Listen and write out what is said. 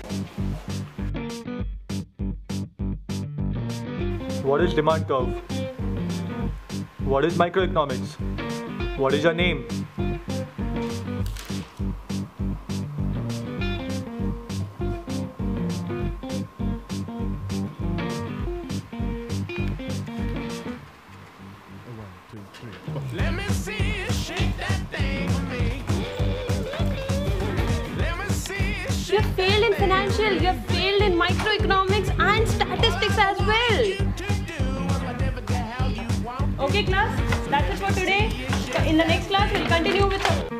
What is demand curve? What is microeconomics? What is your name? Let me see you shake that thing for me. Let me see you shake. You have failed in financial, you have failed in microeconomics and statistics as well. Okay class, that's it for today. In the next class we'll continue with